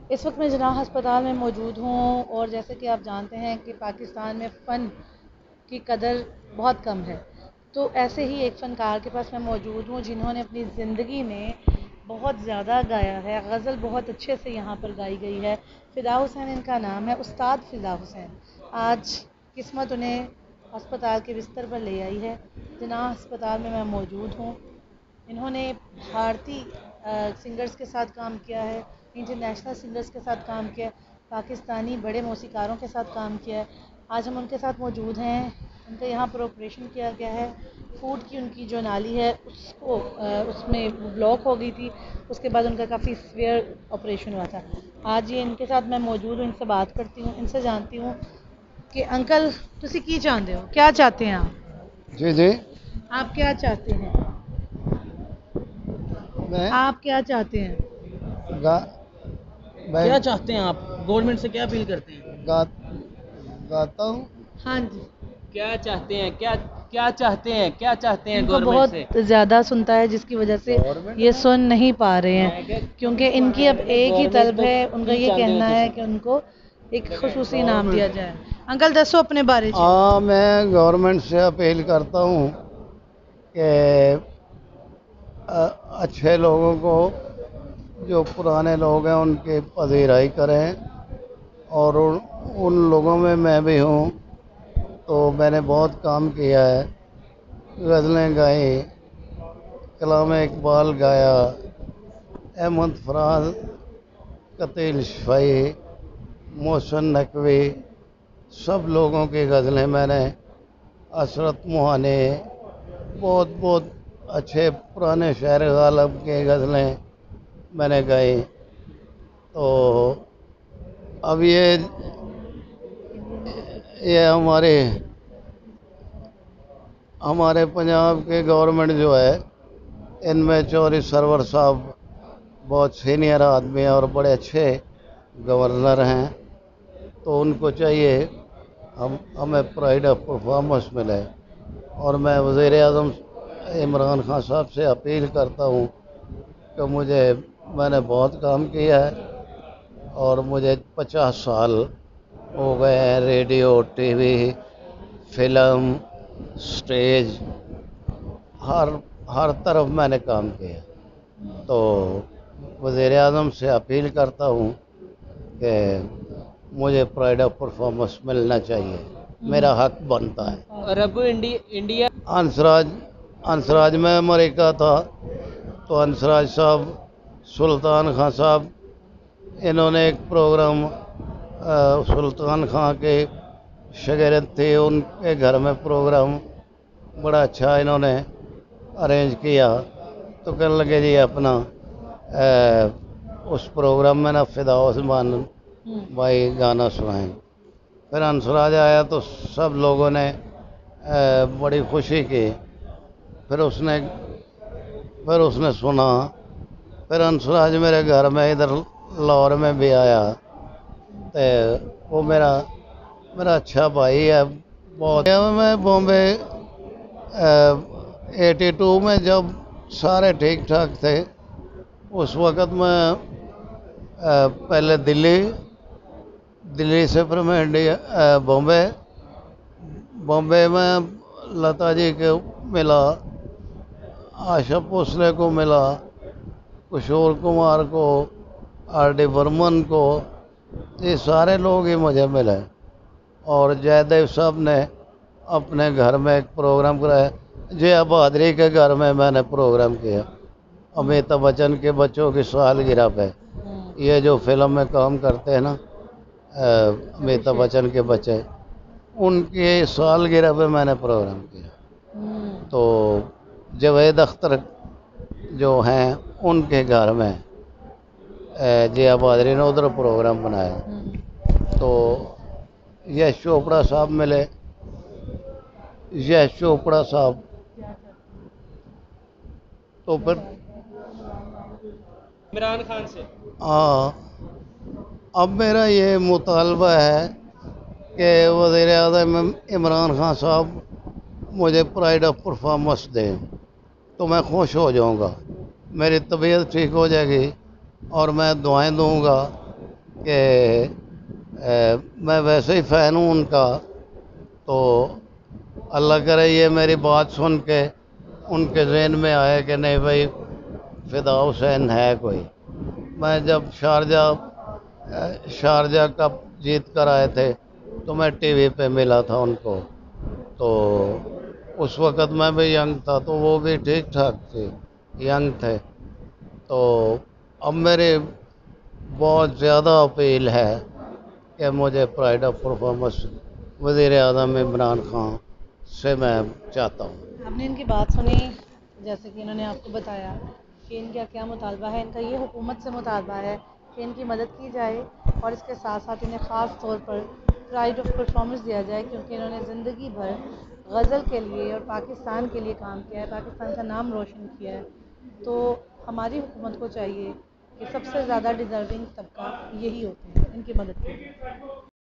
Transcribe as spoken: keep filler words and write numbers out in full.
इस वक्त मैं जिन्ना हस्पताल में मौजूद हूँ और जैसे कि आप जानते हैं कि पाकिस्तान में फ़न की कदर बहुत कम है। तो ऐसे ही एक फ़नकार के पास मैं मौजूद हूँ जिन्होंने अपनी ज़िंदगी में बहुत ज़्यादा गाया है, गज़ल बहुत अच्छे से यहाँ पर गाई गई है। फ़िदा हुसैन इनका नाम है, उस्ताद फ़िदा हुसैन। आज किस्मत उन्हें अस्पताल के बिस्तर पर ले आई है। जिन्ना अस्पताल में मैं मौजूद हूँ। इन्होंने भारतीय सिंगर्स के साथ काम किया है, इंटरनेशनल सिंगर्स के साथ काम किया है, पाकिस्तानी बड़े मौसीकारों के साथ काम किया है। आज हम उनके साथ मौजूद हैं। उनका यहाँ पर ऑपरेशन किया गया है। फूड की उनकी जो नाली है उसको उसमें ब्लॉक हो गई थी, उसके बाद उनका काफ़ी सीवियर ऑपरेशन हुआ था। आज ये इनके साथ मैं मौजूद हूँ, इनसे बात करती हूँ, इनसे जानती हूँ कि अंकल तुसी की चाहते हो, क्या चाहते हैं आप? जी जी। आप क्या चाहते हैं? मैं आप क्या चाहते हैं? गा मैं क्या चाहते हैं आप? गवर्नमेंट से क्या अपील करते हैं? गा गाता हूँ। हाँ जी। क्या चाहते हैं? क्या क्या चाहते हैं? क्या चाहते हैं इनको गवर्नमेंट बहुत से? ज़्यादा सुनता है जिसकी वजह से गवर्नमेंट ये में सुन नहीं पा रहे मैं हैं, क्या क्योंकि इनकी अब एक ही गवर्नमेंट तलब तो है। उनका की ये चाहते हो कहना है तुसी? कि उनको एक खुसूसी इनाम दिया जाए। अंकल दसो अपने बारे में। हाँ, मैं गवर्नमेंट से अपील करता हूँ कि अ, अच्छे लोगों को, जो पुराने लोग हैं उनकी पजीराई करें। और उन, उन लोगों में मैं भी हूँ। तो मैंने बहुत काम किया है, गज़लें गाई, कलाम इकबाल गाया, अहमद फराज, कतील शफ़ाई, मोहसिन नकवी, सब लोगों की गज़लें मैंने, असरत मोहाने, बहुत बहुत अच्छे पुराने शायर गालिब की गज़लें मैंने गाई। तो अब ये ये हमारे हमारे पंजाब के गवर्नमेंट जो है, इनमें चौधरी सरवर साहब बहुत सीनियर आदमी हैं और बड़े अच्छे गवर्नर हैं। तो उनको चाहिए हम हमें प्राइड ऑफ परफॉर्मेंस मिले। और मैं वज़ीर आज़म इमरान खान साहब से अपील करता हूँ कि मुझे मैंने बहुत काम किया है और मुझे पचास साल हो गए हैं रेडियो, टीवी, फिल्म, स्टेज, हर हर तरफ मैंने काम किया। तो वज़ीर आज़म से अपील करता हूँ कि मुझे प्राइड ऑफ परफॉर्मेंस मिलना चाहिए, मेरा हक बनता है। और अब इंडी, इंडिया हंसराज हंसराज में अमेरिका था, तो हंसराज साहब, सुल्तान खां साहब, इन्होंने एक प्रोग्राम अ, सुल्तान खां के शागिर्द थे, उनके घर में प्रोग्राम बड़ा अच्छा इन्होंने अरेंज किया। तो कहने लगे जी अपना अ, उस प्रोग्राम में ना फ़िदा उस्मान भाई गाना सुनाएं। फिर हंसराज आया तो सब लोगों ने अ, बड़ी खुशी की। फिर उसने फिर उसने सुना। फिर हंसराज मेरे घर में इधर लाहौर में भी आया। तो वो मेरा मेरा अच्छा भाई है बहुत। मैं बॉम्बे एटी टू में जब सारे ठीक ठाक थे, उस वक़्त मैं अ, पहले दिल्ली दिल्ली से फिर मैं इंडिया अ, बॉम्बे बॉम्बे में लता जी को मिला, आशा भोसले को मिला, किशोर कुमार को, आर डी बर्मन को, ये सारे लोग ही मुझे मिले। और जयदेव साहब ने अपने घर में एक प्रोग्राम कराया। जया बहादुरी के घर में मैंने प्रोग्राम किया अमिताभ बच्चन के बच्चों की सालगिरह पे। ये जो फिल्म में काम करते हैं ना, अ, अमिताभ बच्चन के बच्चे, उनके सालगिरह पे मैंने प्रोग्राम किया। तो जावेद अख्तर जो हैं उनके घर में अ, जया बहादुरी ने उधर प्रोग्राम बनाया। तो यश चोपड़ा साहब मिले, यश चोपड़ा साहब। तो फिर इमरान खान से हाँ, अब मेरा ये मुतालबा है कि वज़ीर आज़म इमरान खान साहब मुझे प्राइड ऑफ परफॉर्मेंस दें, तो मैं खुश हो जाऊंगा, मेरी तबीयत ठीक हो जाएगी और मैं दुआएं दूंगा कि अ, मैं वैसे ही फ़ैन हूँ उनका, तो अल्लाह करे ये मेरी बात सुन के उनके जहन में आए कि नहीं भाई फ़िदा हुसैन है कोई। मैं जब शारजा अ, शारजा कप जीत कर आए थे तो मैं टीवी पे मिला था उनको, तो उस वक़्त मैं भी यंग था तो वो भी ठीक ठाक थे, यंग थे। तो अब मेरी बहुत ज़्यादा अपील है कि मुझे प्राइड ऑफ परफॉर्मेंस वज़ीर आज़म इमरान खान से मैं चाहता हूँ। आपने इनकी बात सुनी, जैसे कि इन्होंने आपको बताया कि इनका क्या मुतालबा है। इनका ये हुकूमत से मुतालबा है कि इनकी मदद की जाए और इसके साथ साथ इन्हें ख़ास तौर पर प्राइड ऑफ परफॉर्मेंस दिया जाए, क्योंकि इन्होंने ज़िंदगी भर गज़ल के लिए और पाकिस्तान के लिए काम किया है, पाकिस्तान का नाम रोशन किया है। तो हमारी हुकूमत को चाहिए कि सबसे ज़्यादा डिज़र्विंग तबका यही होते हैं, इनकी मदद के लिए।